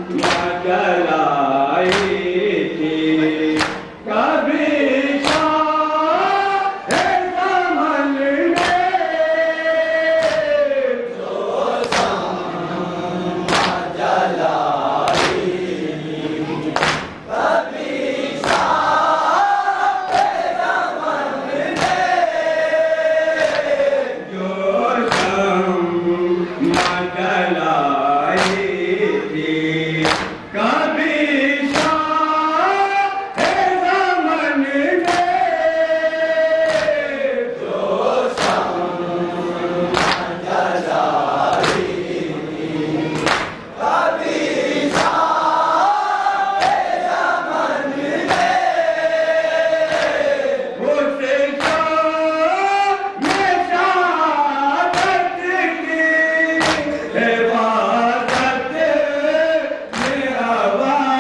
वाह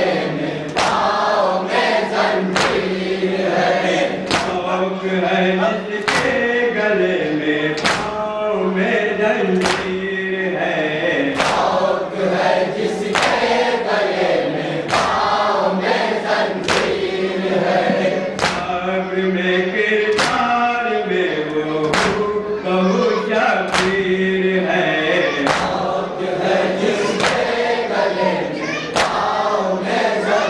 है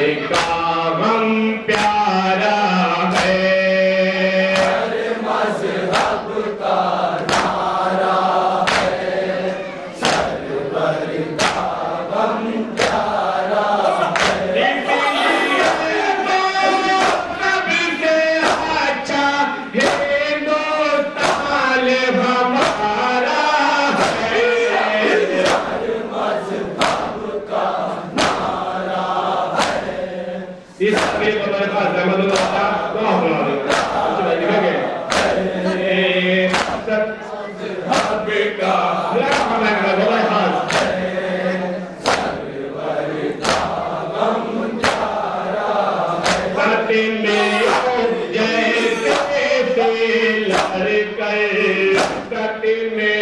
का गम प्यारा है, हर मज़हब का नारा है, सरवर का गम प्यारा है। इसलिए तो सबसे अच्छा हिंदुस्तान हमारा है। हर मज़हब का नारा है। इस आगे को मेरे पास रहमत अल्लाह का दुआ बना दो। कुछ भाई लिखेंगे मज़हब का ब्लैक कमेंट कर दो भाई हाथ। सरवर का गम प्यारा है। सत्य में जैसे लड़कर, सत्य में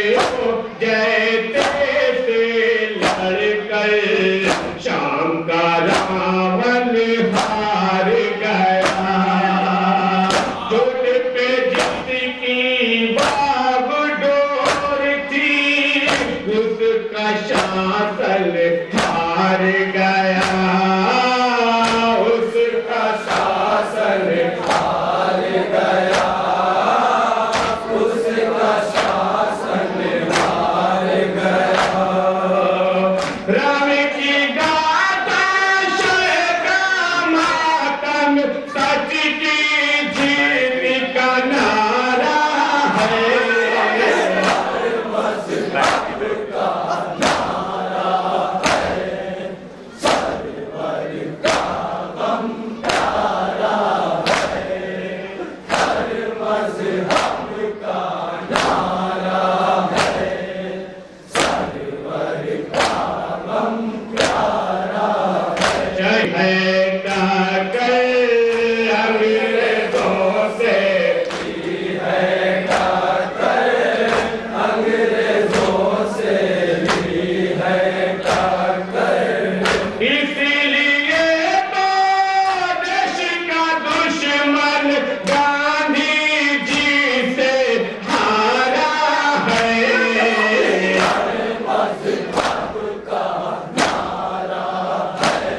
जैसे लड़कर शाम का रावण हार गया। झूठ पे जिसकी बागडोर थी, उसका शासन हार गया, उसका शासन हार गया, उसका शासन हार गया। राम की गाथा शर्क मातम, सच की जीत का नारा है। हर मज़हब का नारा है, सरवर का गम प्यारा है। हर मज़हब का नारा है, सरवर का गम प्यारा है। जय है टाकर अंग्रेजों से, है टाकर अंग्रेजों से, भी है टाकर। इसीलिए तो देश का दुश्मन गांधी जी से हारा है। हर मज़हब का नारा है,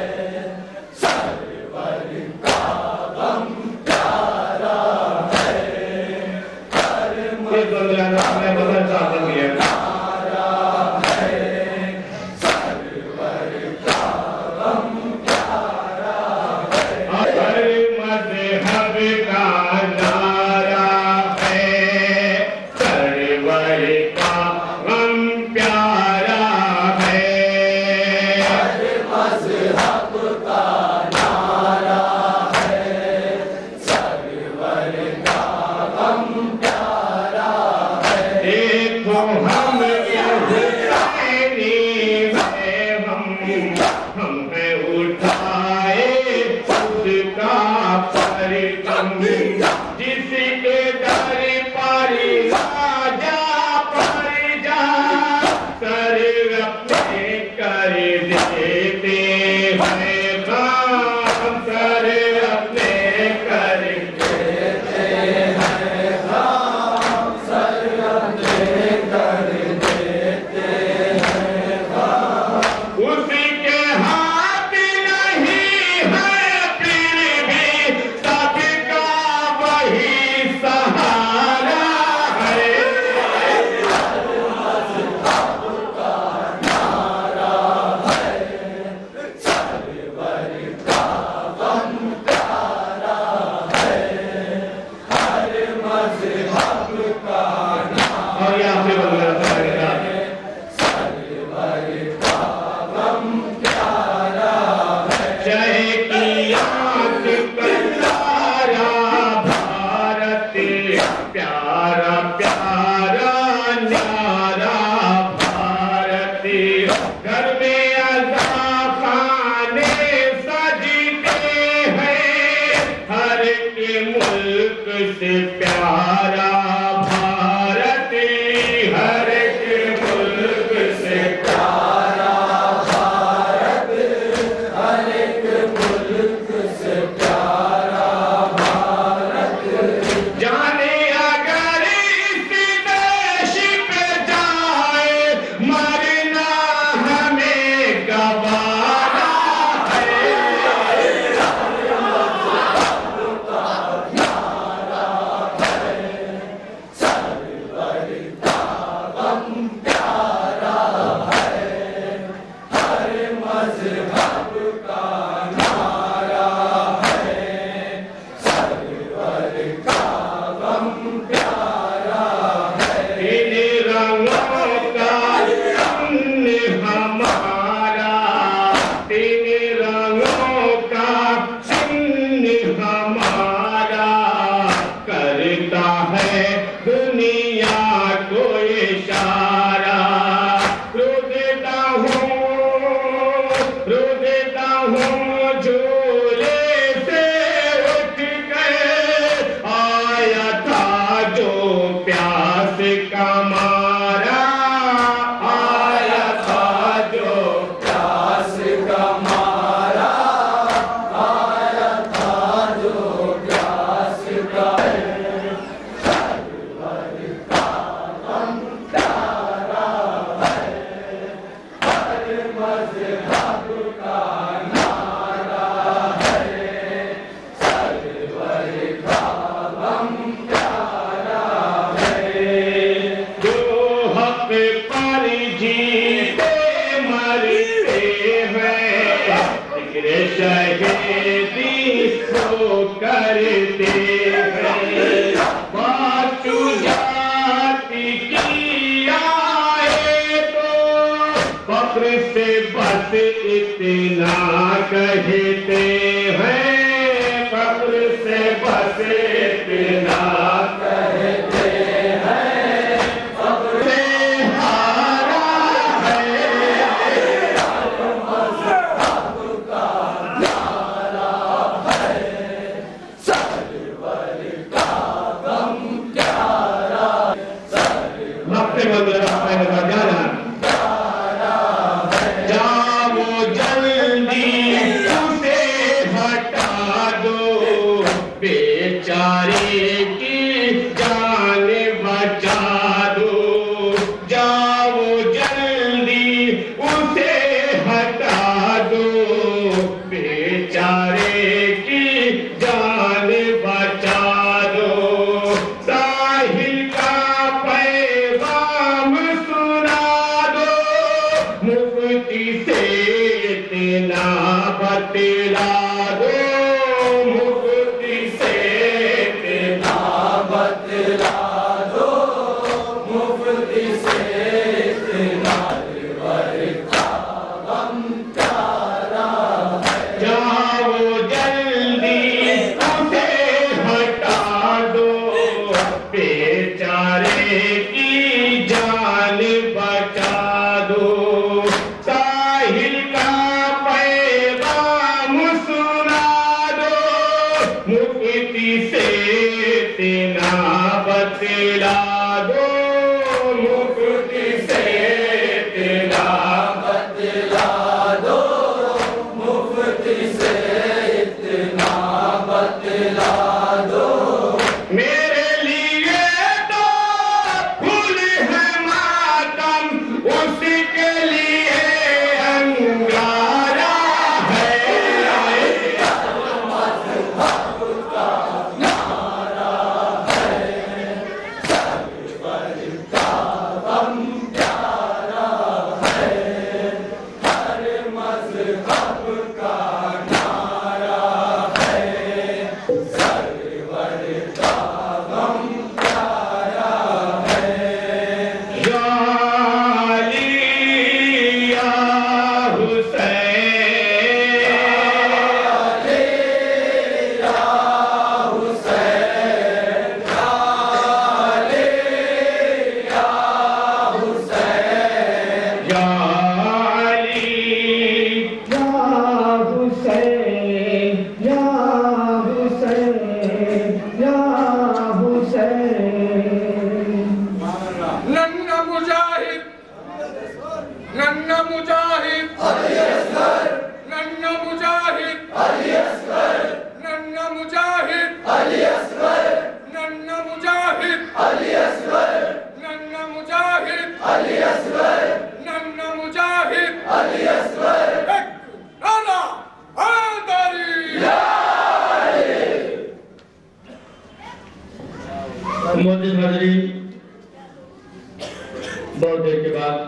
सरवर का गम प्यारा है। हर ये बंदराना में बदल चाहता है। नारा है, सरवर का गम प्यारा है। हर मज़हब का नारा है, सरवर का गम प्यारा है। हर मज़हब का नारा है, सरवर का गम प्यारा है। देखो हम हुसैनी हैं, हम हैं उठाए उसका परचम, जिसके दर पर राजा पर जा सर अपने कर देते हैं काम, सर अपने कर देते हैं काम, सर अपने कर देते हैं काम। उसके हाथ नहीं है फिर भी सबका वही सहारा है। हर मज़हब का नारा है, सरवर का गम प्यारा है। हर मज़हब का और ये आखिरी बंदा था, सरवर का गम प्यारा है। जय की आंख पर सारा भारत, प्यारा प्यारा न्यारा भारत। घर में अज़ा खाने सजते हैं, हर के मुल्क से प्यारा भारत, हर के मुल्क से प्यारा भारत, हर एक मुल्क से प्यारा भारत। जाने अगर इस देश पे जाए, मरना हमें गवारा है। बेदी वो करते हैं। बातू जाति की आए तो फक्र से बस इतना कहते हैं, फक्र से बस इतना कहते हैं, फक्र से हारा है आपका नारा है, सरवर का गम प्यारा, भक्ति मंदिर का जाना बेचारे की जान बचा दो, जाओ जल्दी उसे हटा दो, बेचारे की जान बचा दो। साहिल का पैगाम सुना दो, मुफ्ती से इतना बतला दो, बतला दो, मुफ्ती से इतना का गम प्यारा है। जाओ जल्दी उसे हटा दो, बेचारे की जान बचा दो। साहिल का पैगाम सुना दो, मुफ्ती से इतना बतला दो, मुफ्ती से इतना बतला दो, मुफ्ती से इतना बतला दो। मेरे लिए तो फूल है मातम, उसके लिए अंगारा है। नन्ना मुजाहिद अली असगर, नन्ना मुजाहिद अली असगर, नन्ना मुजाहिद अली असगर, नन्ना मुजाहिद अली असगर, नन्ना मुजाहिद अली असगर, नन्ना मुजाहिद अली असगर। नारा हैदरी या अली। मोहतरम हाज़रीन, बहुत देर के बाद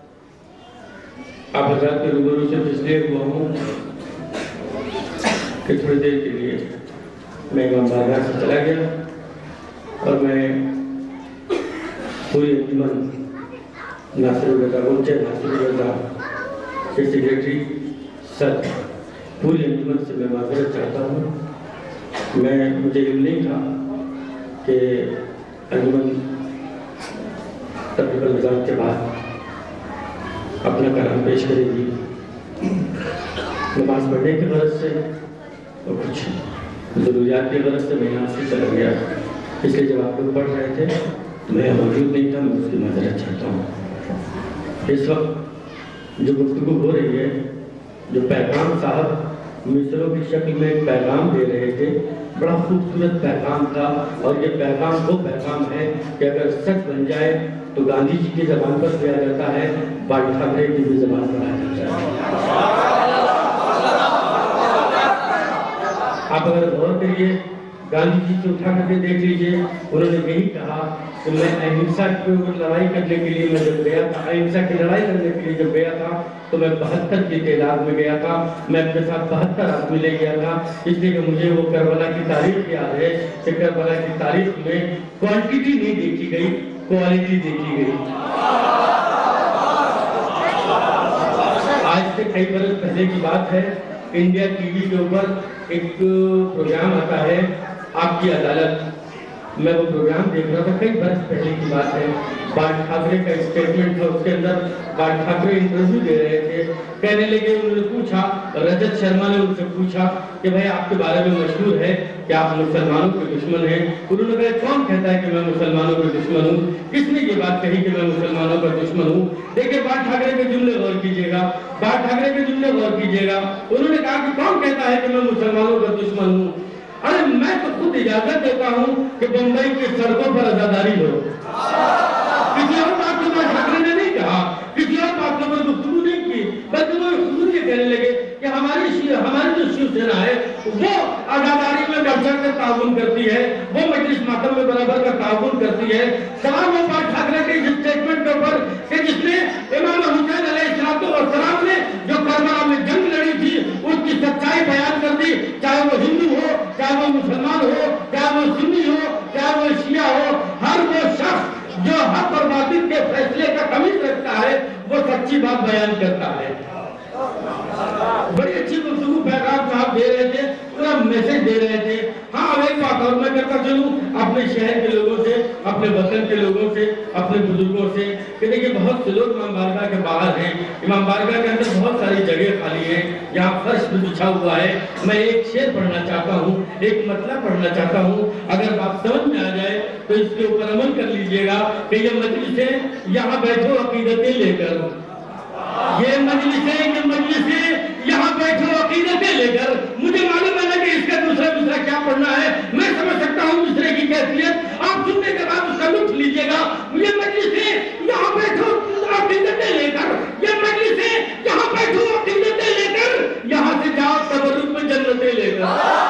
आप हज़रात के रूबरू से इसलिए हुआ हूँ कि थोड़ी देर के लिए मैं इमाम बारगाह से चला गया और मैं पूरी अंजुमन नासिरुल रज़ा उज्जैन नासिरुल रज़ा के सेक्रेटरी सर पूरी अंजुमन से मैं माज़रत चाहता हूँ। मुझे इल्म नहीं था कि अंजुमन तकरीबन रज़ा के बाद अपना कलाम पेश करेगी। नमाज पढ़ने की गरज से और कुछ ज़रूरियात की गरज से मैं यहाँ से चला गया, इसलिए जब आप लोग पढ़ रहे थे तो मैं मौजूद नहीं था। मैं उसकी माज़रत चाहता हूँ। इस वक्त जो गुफ्तगू हो रही है, जो पैगाम साहब मिसरों की शक्ल में एक पैगाम दे रहे थे, बड़ा खूबसूरत पैगाम था। और ये पैगाम वो पैगाम है कि अगर सच बन जाए तो गांधी जी की ज़बान पर दिया जाता है, बाल ठाकरे की भी ज़बान पर आ जाता है। आप अगर गौर करिए, गांधी जी से उठा करके देख लीजिए, उन्होंने यही कहा कि मैं अहिंसा की लड़ाई करने के लिए मैं जब गया था, अहिंसा की लड़ाई करने के लिए जब गया था तो मैं 72 की तादाद में गया था, मैं अपने साथ 72 आदमी ले गया था, इसलिए कि मुझे वो करबला की तारीख याद है कि करबला की तारीख में क्वांटिटी नहीं देखी गई, क्वालिटी देखी गई। आज से कई बरस पहले की बात है, इंडिया टीवी के ऊपर एक प्रोग्राम आता है आपकी अदालत, मैं वो प्रोग्राम देख रहा था, कई बरस पहले की बात है। बाल ठाकरे का स्टेटमेंट था, उसके अंदर बाल ठाकरे इंटरव्यू दे रहे थे, कहने लगे, उन्होंने पूछा, रजत शर्मा ने उनसे पूछा कि भाई आपके बारे में मशहूर है कि आप मुसलमानों के दुश्मन हैं। उन्होंने कहा कौन कहता है कि मैं मुसलमानों का दुश्मन हूँ, किसने ये बात कही कि मैं मुसलमानों का दुश्मन हूँ। देखिए बाल ठाकरे के जुमले गौर कीजिएगा, बाल ठाकरे के जुमले गौर कीजिएगा। उन्होंने कहा कि कौन कहता है कि मैं मुसलमानों का दुश्मन हूँ। अरे मैं तो खुद इजाजत देता हूँ कि बंबई की सड़कों पर आजादारी हो। किसी और बात को बाल ठाकरे ने नहीं कहा, किसी और बात को गुफ्तगू नहीं की, बल्कि वो खुद ये कहने लगे कि हमारी जो शिवसेना है वो आजादारी में बढ़ कर ताउन करती है, वो मजलिस मातम में बराबर का ताउन करती है। सवाल वो बाल ठाकरे के इस स्टेटमेंट के ऊपर कि जिसने इमाम हुसैन अलैहिस्सलाम ने जो करबला में जंग लड़ी थी उसकी सच्चाई बयान कर दी, चाहे वो हिंदू हो, चाहे वो मुसलमान हो, चाहे वो सुन्नी हो, चाहे वो शिया हो, हर वो शख्स जो हक और बातिल के फैसले का तमीज रखता है वो सच्ची बात बयान करता है। बड़ी अच्छी गुफ्तगू पैगाम साहब दे रहे थे, पूरा मैसेज दे रहे थे। हाँ अब एक बात और मैं करता चलूं अपने शहर के लोगों से, अपने वतन के लोगों से, अपने बुजुर्गों से कि देखिए बहुत से लोग इमाम बारगाह के बाहर हैं, इमाम बारगाह के अंदर बहुत सारी जगह खाली है, यहाँ फर्श भी बिछा हुआ है। मैं एक शेर पढ़ना चाहता हूँ, एक मतला पढ़ना चाहता हूँ, अगर बात समझ में आ जाए तो इसके ऊपर अमल कर लीजिएगा कि ये मजलिसें यहाँ बैठो अकीदतें लेकर, ये मजलिसें यहाँ बैठो अकीदतें लेकर। मुझे मालूम है ना कि इसका दूसरा क्या पढ़ना है, मैं समझ सकता हूँ दूसरे की कैफियत, आप सुनने के बाद उसका लुत्फ लीजिएगा। ये मजलिसें यहाँ बैठो अकीदतें लेकर, ये मजलिसें यहाँ बैठो अकीदतें लेकर, यहाँ से जाओ तबर्रुक में जन्नतें लेकर।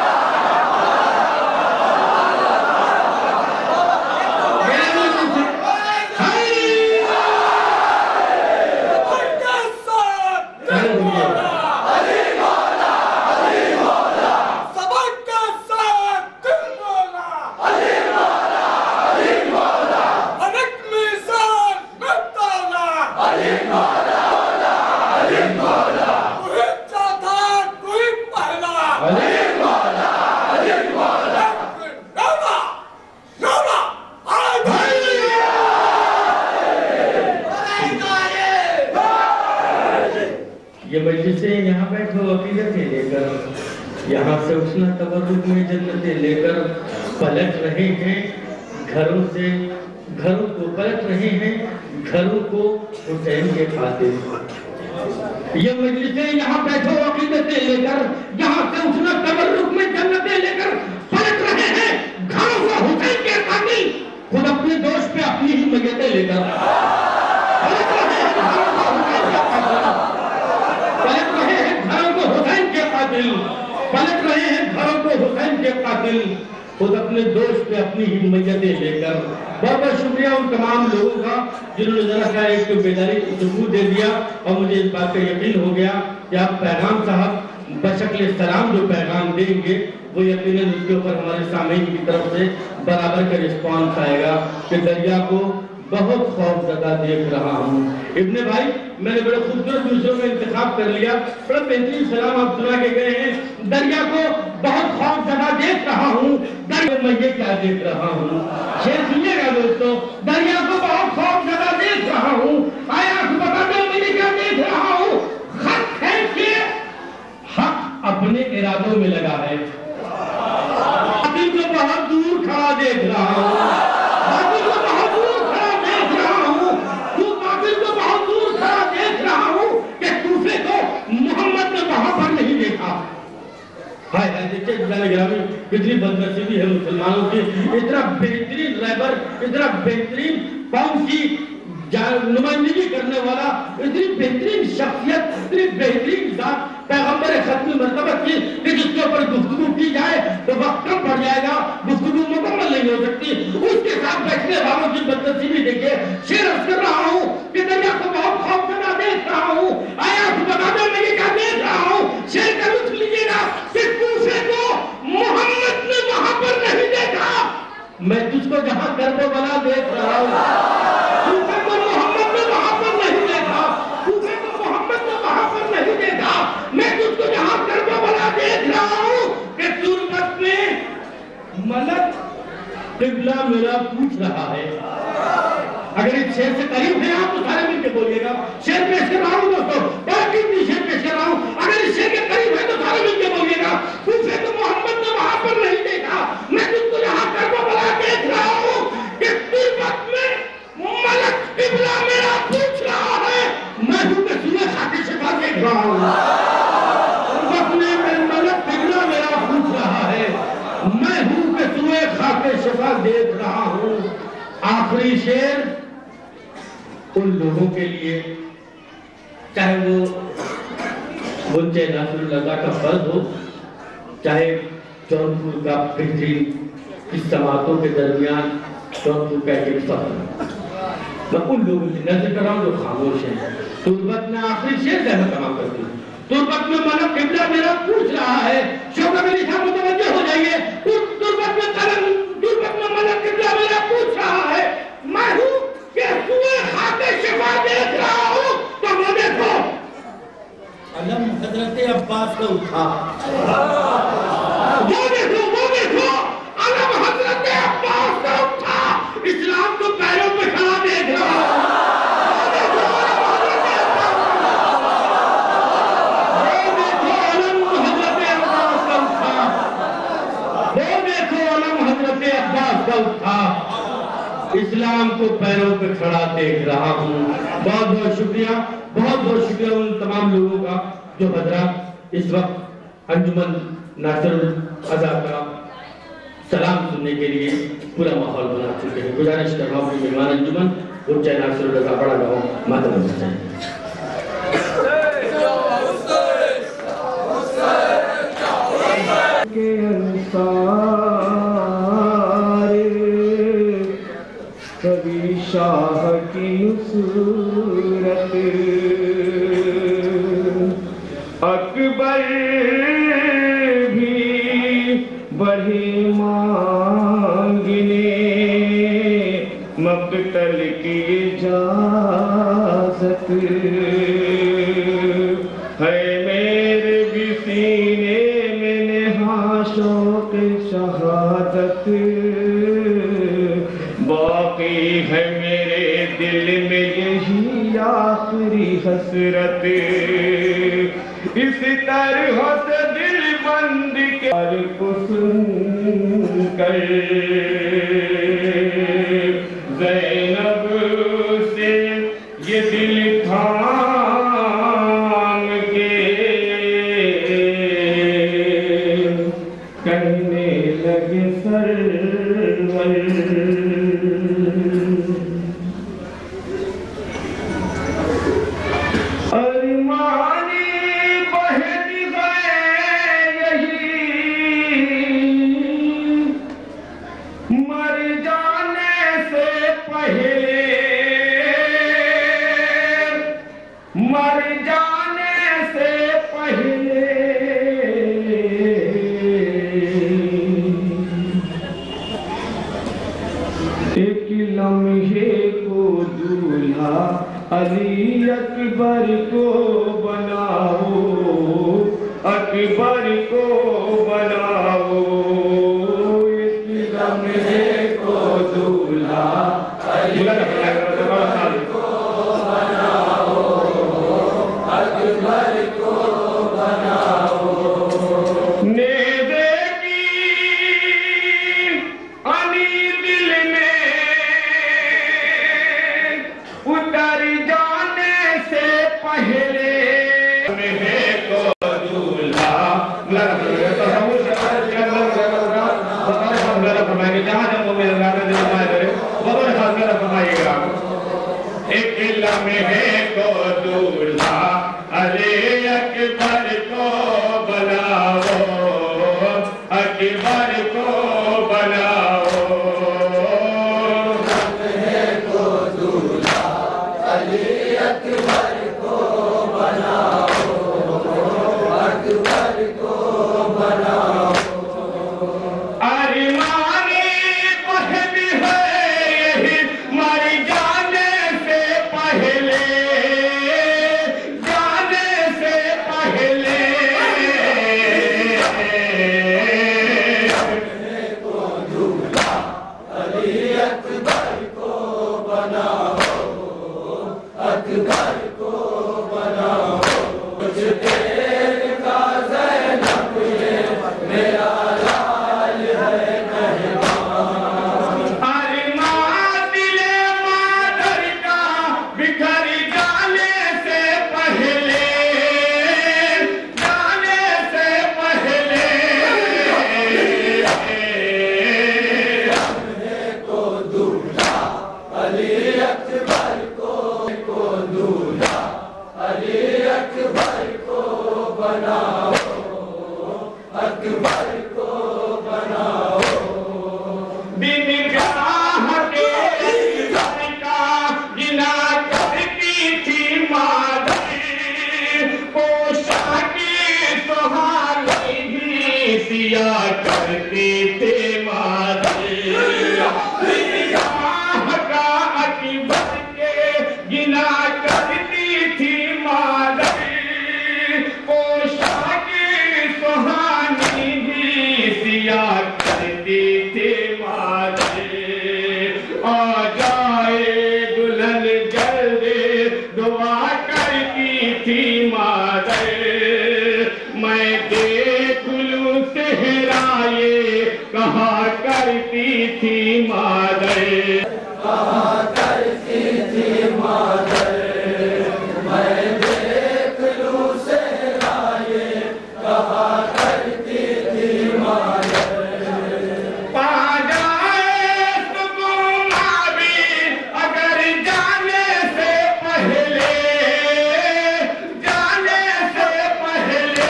ये मजलिसें यहाँ बैठो अकीदतें लेकर, यहाँ से उठना तबर्रुक में जन्नतें लेकर, पलट रहे हैं घरों से, घरों को पलट रहे हैं, घरों को हुसैन के खातिर। ये मजलिसें यहाँ बैठो अकीदतें लेकर, यहाँ से उठना तबर्रुक में जन्नतें लेकर, पलट रहे हैं घरों को हुसैन के खातिर, खुद अपने दोष पे अपनी ही मय्यतें लेकर। पलट रहे हैं घरों को हुसैन के कातिल, खुद अपने दोस्त पे अपनी ही मय्यतें लेकर। बहुत बहुत शुक्रिया उन तमाम लोगों का जिन्होंने जरा सा एक बेदारी को सबूत दे दिया और मुझे इस बात का यकीन हो गया कि आप पैगाम साहब बशक्ल सलाम जो पैगाम देंगे वो यकीनन उसके ऊपर हमारे सामईन की तरफ से बराबर का रिस्पॉन्स आएगा कि दरिया को बहुत खौफजदा देख रहा हूँ। इब्ने भाई मैंने बड़े खूबसूरत दूसरों का इंतखाब कर लिया, बड़ा बेहतरीन सलाम आप सुना के गए हैं। दरिया को बहुत खौफजदा देख रहा हूँ, दरिया मैं ये क्या देख रहा हूँ, शेर सुनिएगा दोस्तों, दरिया को बहुत खौफजदा देख रहा हूँ, आया बता दो मैं क्या देख रहा हूँ, खत फेंक के हक अपने इरादों में लगा है, बातिल को बहुत दूर खड़ा देख रहा हूँ, बातिल को बहुत दूर खड़ा देख रहा हूँ, तू बातिल को बहुत दूर खड़ा देख रहा हूँ कि तूफे को मोहम्मद ने वहां पर नहीं देखा। हाय हाय देखिए ग्रामीण कितनी बदनसीबी है मुसलमानों की, इतना बेहतरीन रहबर, इतना बेहतरीन कौम की नुमाइंदगी करने वाला, इतनी बेहतरीन शख्सियत, इतनी बेहतरीन जात पैगंबर खत्मी मर्तबत की कि जिसके ऊपर गुफ्तगू की जाए तो वक्त कम पड़ जाएगा। किबला मेरा पूछ रहा है। अगर इस शेर से करीब है आप तो सारे मिलकर बोलिएगा। शेर पेश कर रहा हूँ दोस्तों, बाकी भी शेर पेश कर रहा हूँ। अगर इस शेर के करीब है तो सारे मिलकर बोलिएगा। पूछे तो मोहम्मद ने वहां पर नहीं देखा, मैं तुझको यहाँ करबला देख रहा हूँ कि तिब्बत में मलक किबला मेरा पूछ रहा है, मैं हूँ के सूरज खाके शिफा देख रहा हूँ। तिब्बत में मलक किबला मेरा पूछ रहा है, मैं हूँ के सूरज खाके शिफा देख रहा हूँ। आखिरी शेर उन लोगों के लिए, चाहे वो मुंचे नासरुल्लाह का फर्ज हो, चाहे जौनपुर का बेहतरीन इज्तिमाओं के दरमियान जौनपुर का एक फर्ज, मैं उन लोगों की नजर कर रहा हूँ जो खामोश हैं। तुर्बत में आखिरी शेर से मैं तमाम करती हूँ। तुर्बत में मलक किबला मेरा पूछ रहा है, शौकत अली साहब मुतवज्जह हो जाइए। तुर्बत में मलक किबला मेरा पूछ रहा है, मैं हूँ कि सुए खाके शिफा देख रहा हूँ। तो वो देखो अलम हजरत अब्बास का उठा, वो देखो अलम हजरत अब्बास का उठा, इस्लाम को पैरों पे खड़ा देख रहा हूँ। इस्लाम को पैरों पे खड़ा देख रहा हूँ। बहुत बहुत शुक्रिया उन तमाम लोगों का जो हजरात इस वक्त अंजुमन नासिरुल अज़ा का सलाम सुनने के लिए पूरा माहौल बना चुके हैं। गुजारिश कर रहा हूँ कि मेहमान अंजुमन मुंचे नासिरुल अज़ा बड़ा गाँव मातम चाहिए। कभी शाह की नुसरत अकबर भी बढ़े मांगने मक़तल की इजाज़त है मेरे भी सीने में नेहा शौक़ शहादत बाकी है मेरे दिल में यही आखिरी हसरत इस तरह से दिल बंद को सुनकर ज़ैनब से ये दिल थाम के कहने लगे सरवर अली अकबर को बनाओ, अकबर को बनाओ, इस लम्हे को दूल्हा अली अकबर को बनाओ, अकबर को बनाओ। नेज़े की अली दिल में उतर जाने से पहले को दूल्हा एक लम्हे को दूल्हा अली अकबर को बनाओ, अकबर को बनाओ। लम्हे को दूल्हा अली अकबर को बनाओ, अकबर को बनाओ। अरमानी पहल है यही मर जाने से पहले, जाने से पहले अकबर को बनाओ। बिन ब्याह के अकबर का गिना करती थी मादर, पोशाके सुहानी भी सिया करते थे मादर। बिन ब्याह का अकबर के गिना करती थी मादर, पोशाके सुहानी भी सिया करते थे मादर। आ जाए दुल्हन जल्दी दुआ करती थी मादर, मैं देख लूं सेहराए कहा करती थी मादर। कहा करती थी मादर, मैं देख लूं सेहराए कहा करती थी मादर। पा जाए सुकुमा भी अगर जाने से पहले, जाने से पहले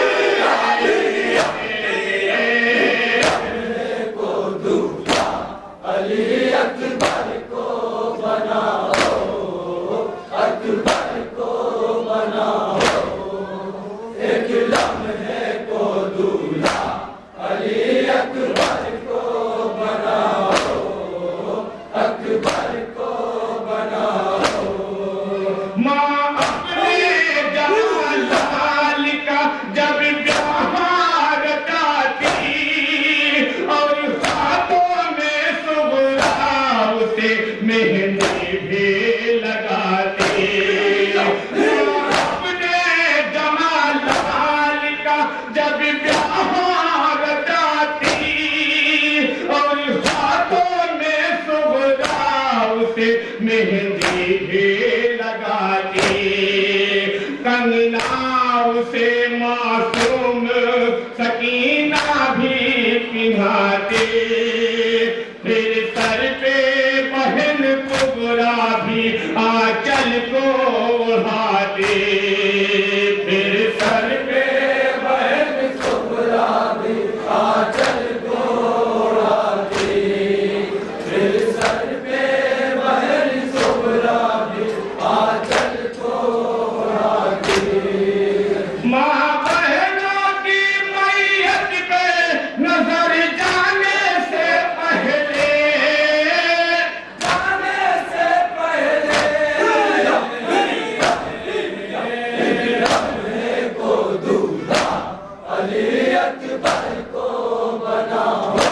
को दूल्हा अली अकबर को बनाओ, अकबर को बनाओ। एक लम्हे को दूल्हा अली अकबर को बनाओ, अकबर को बनाओ। माँ अपने जमाल का जब ब्याह रचाती और हाथों में सुगरा उसे मेहंदी भी लगाती। माँ अपने जमाल का जब ब्याह रचाती और हाथों में सुगरा उसे मेहंदी भी लगाती। कंगना उसे मासूम सकीना भी पिन्हाते, फिर सर पे बहन कुबरा भी आंचल को ओढ़ाते। फिर सर पे बहन कुबरा भी आंचल को ओढ़ाती, फिर सर पे बहन कुबरा भी आंचल को ओढ़ाती। माँ बहनों की मैयत पे नजर जाने से पहले, जाने से पहले लम्हे को दूल्हा अली अकबर को बनाओ,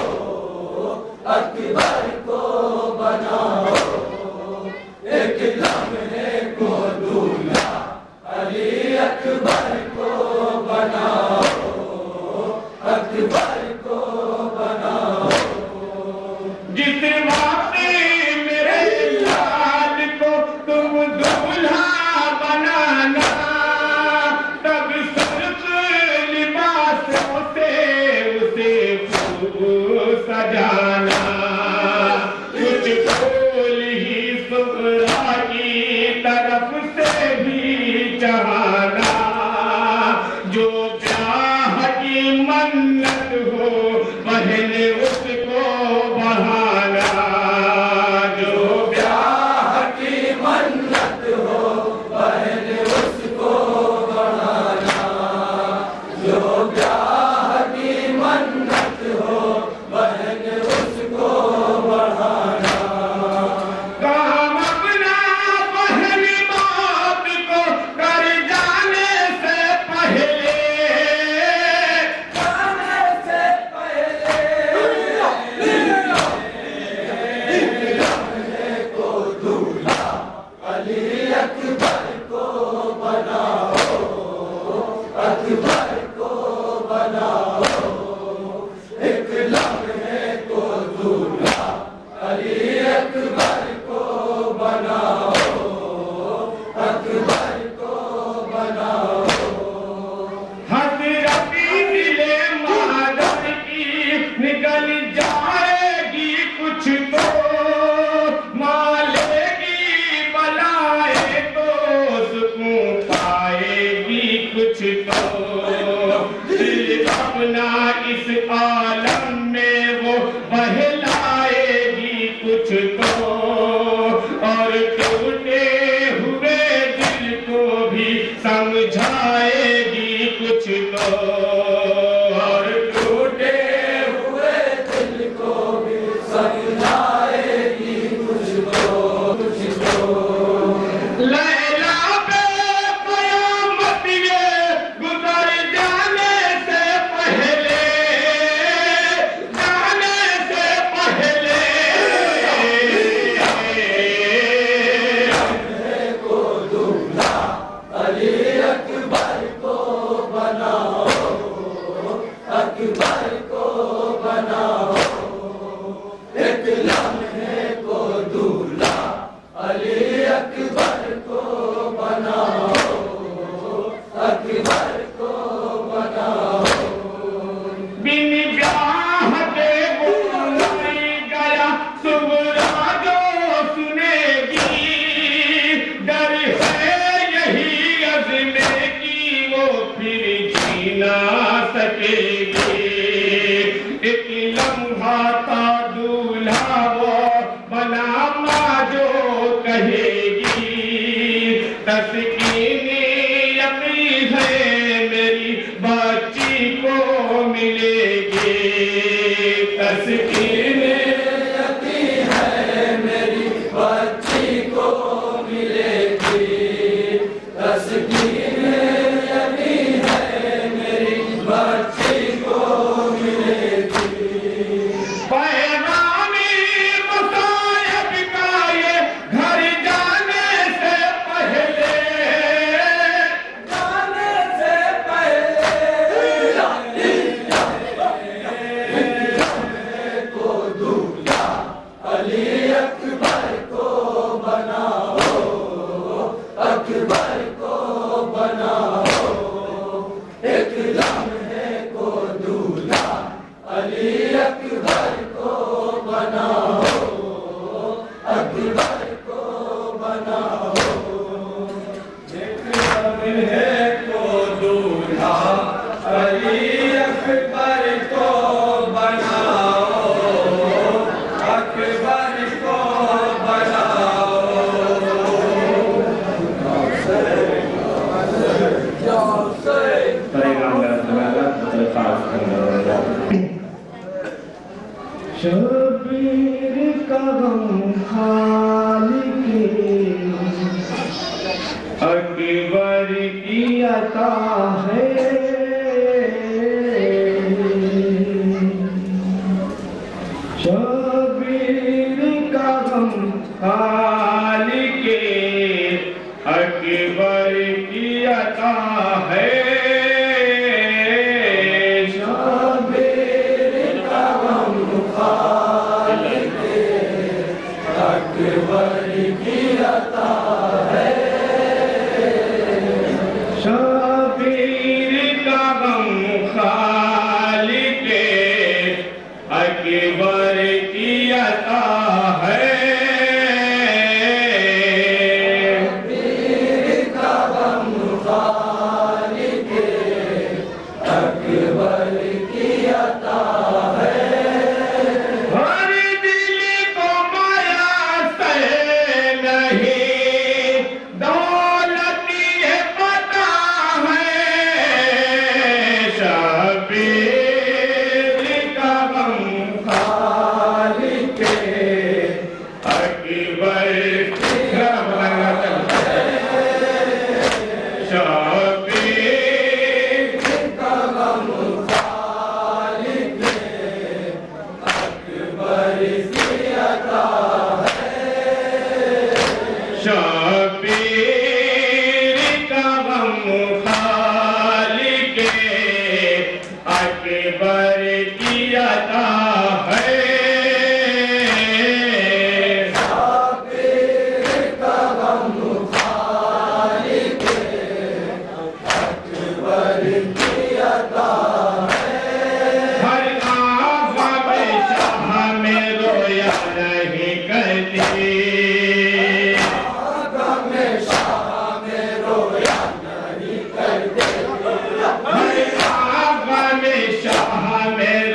अकबर को बनाओ। एक लम्हे को दूल्हा अली अकबर को बनाओ, अकबर को बनाओ। जिस वक्त मेरे लाल को तुम दूल्हा बनाना, तब सुर्ख लिबासों से उसे खूब सजाना। कुछ फूल ही सुगरा की तरफ से भी चढ़ाना, जो ब्याह की मन्नत हो बहन उसको बढ़ाना। जो ब्याह की मन्नत हो बहन उसको बढ़ाना, जो ब्याह की मन्नत हो बहन उसको बढ़ाना। काम अपना बहन बाप को कर जाना आलम में वो बहलाएगी कुछ तो, और टूटे हुए दिल को भी समझाएगी कुछ तो, और टूटे हुए दिल को भी समझाएगी कुछ तो, कुछ तो। लैला पे कयामत ये गुजर जाने से पहले, जाने से पहले को दूल्हा अली अकबर को बनाओ, अकबर को बनाओ, एक लम्हे को दूल्हा अली अकबर को बनाओ, अकबर को बनाओ। बिन ब्याह के बुलाई गया सुबरा जो सुनेगी, डर है यही अज़्मे की वो फिर जी ना सकेगी। एक लम्हा था दूल्हा वो बना माँ जो कहेगी, तस्कीनी यकीन है मेरी बच्ची को मिलेगी, तस्कीनी यकीन है मेरी बच्ची को मिलेगी, तस्कीनी यकीन है मेरी बच्ची को मिलेगी। पैगामी मुसायब का ये घर जाने से पहले, जाने से पहले को दूल्हा अली अकबर को बनाओ, अकबर को बनाओ, एक लम्हे को दूल्हा अली अकबर को बनाओ, अकबर को बनाओ, एक लम्हे को दूल्हा अली अकबर को बनाओ, अकबर को बनाओ। शबीर का गम खालिके अकबर की अता है, शबीर का गम खालिके अकबर की अता है, अकबर की अता है, शबीर का गम खालिके अकबर की अता है, शबीर का गम खालिके अकबर की अता है। में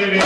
फतवे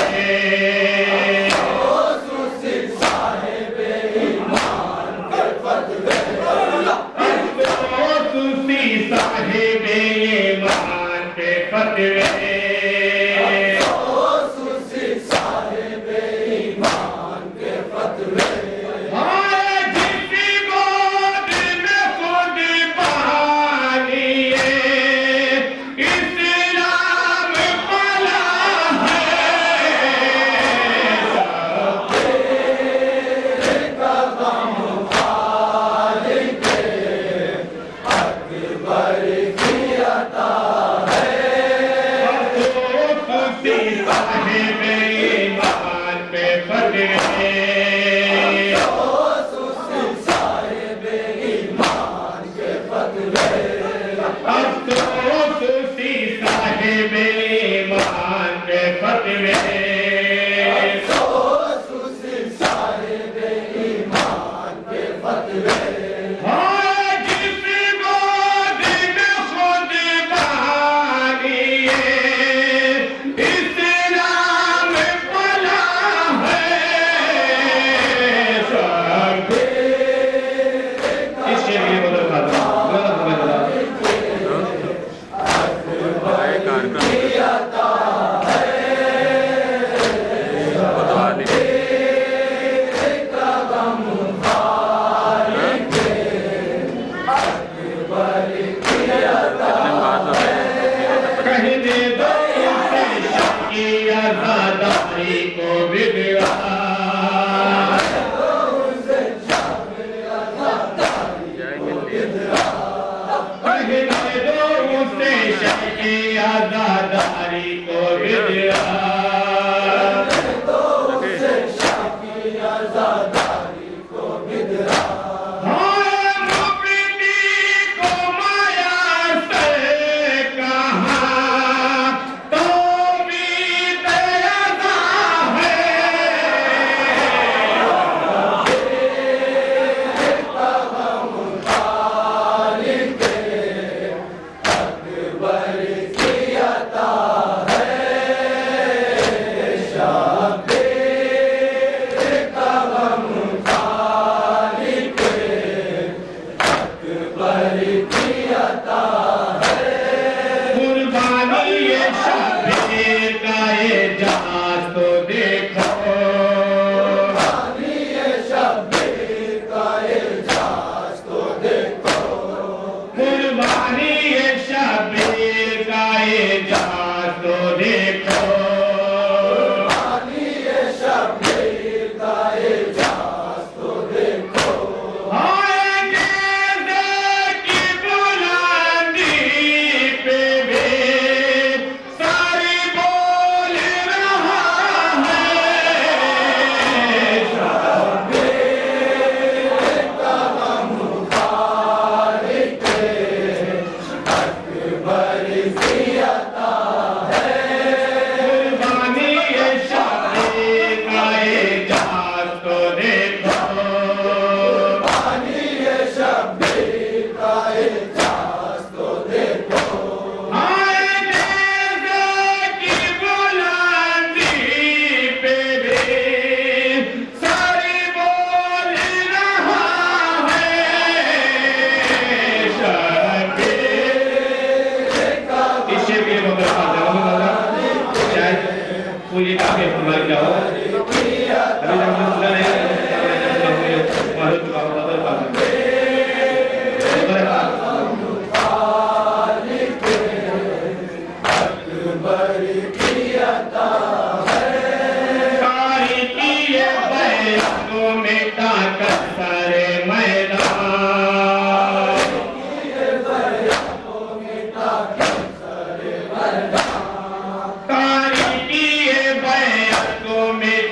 में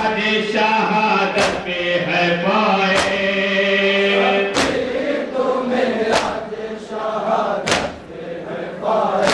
आज शहादत पे है पाए, तुम्हें आज शहादत पे है पाए।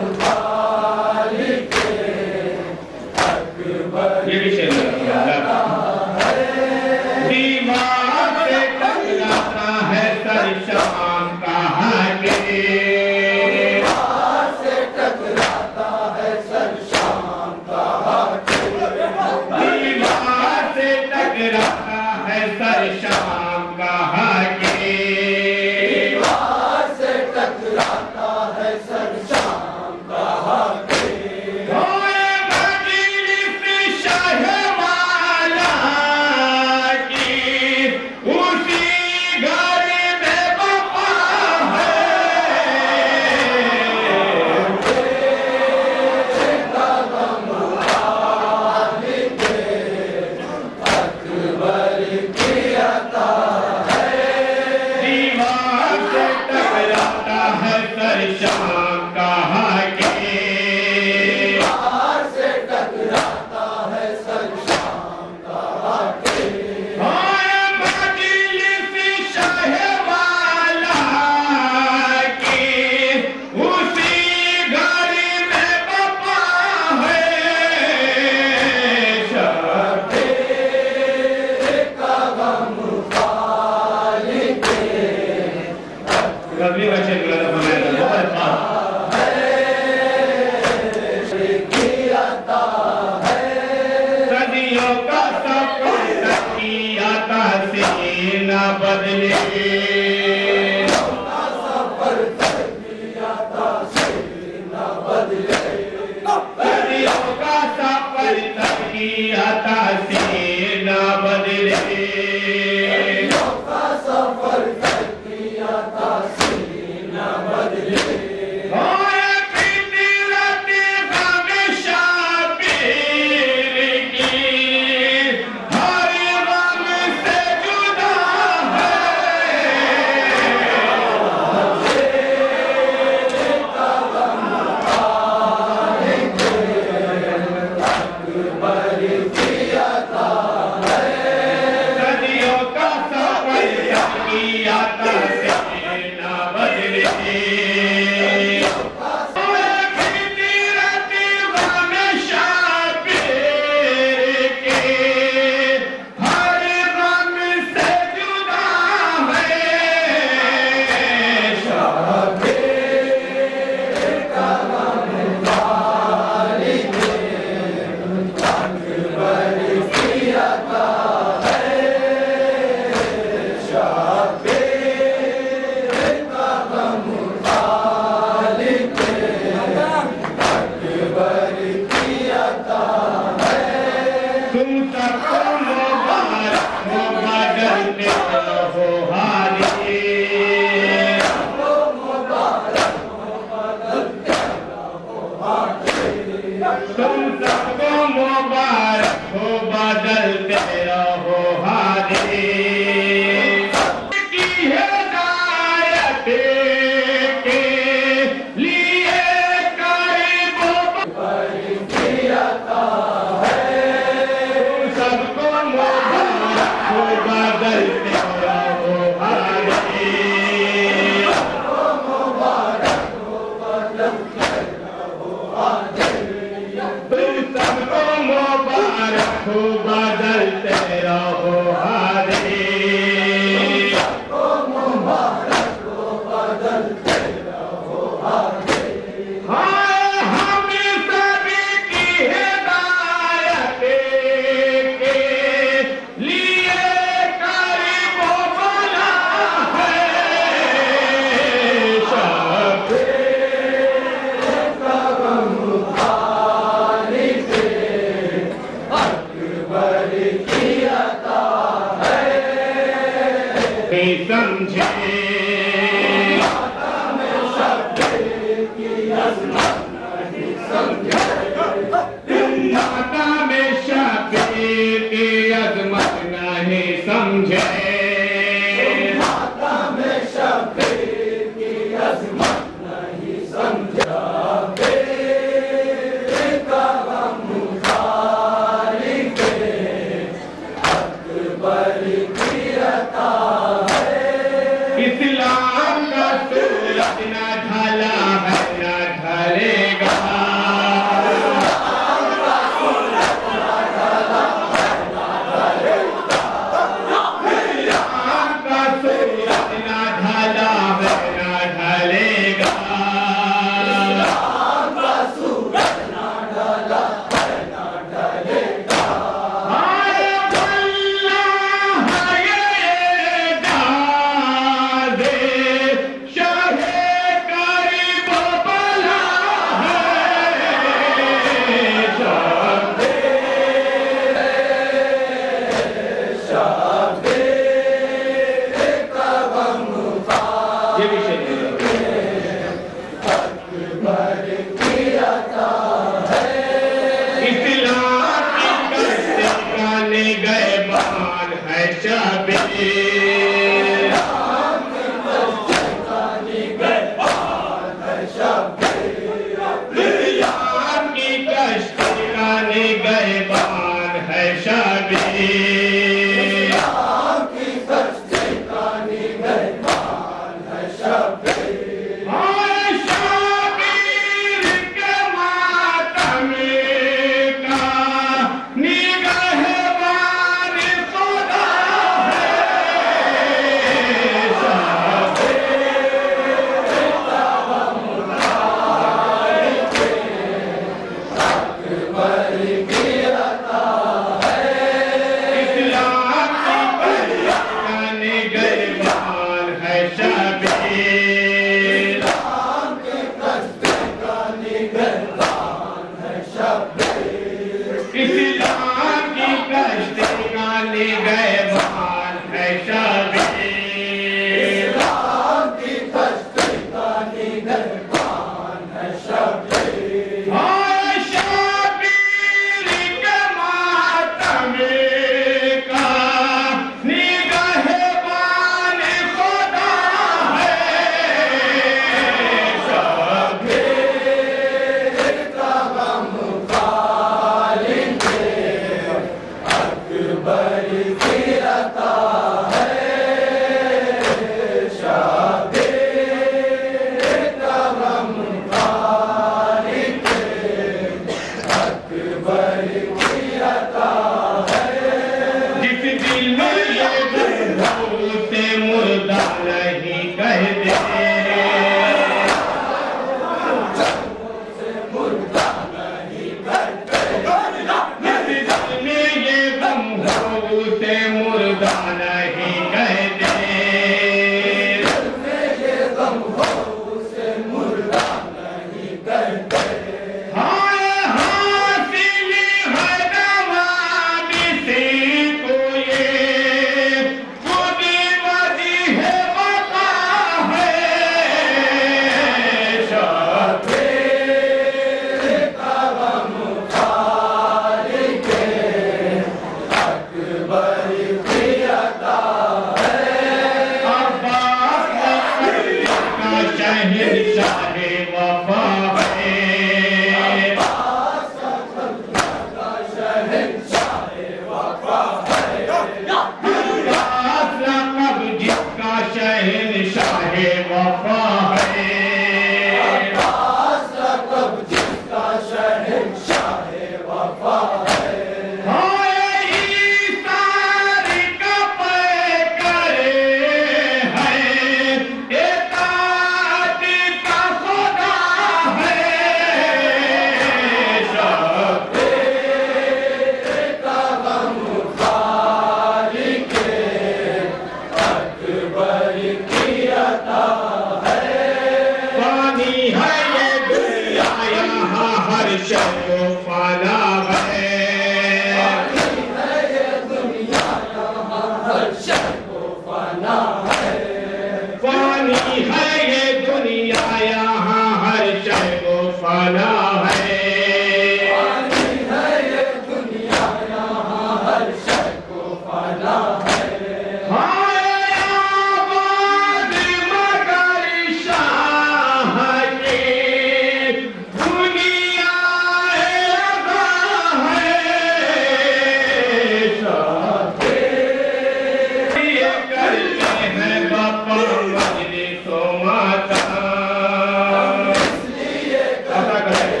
Amen.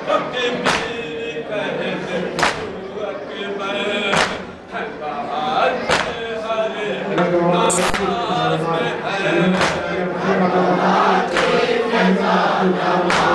Hare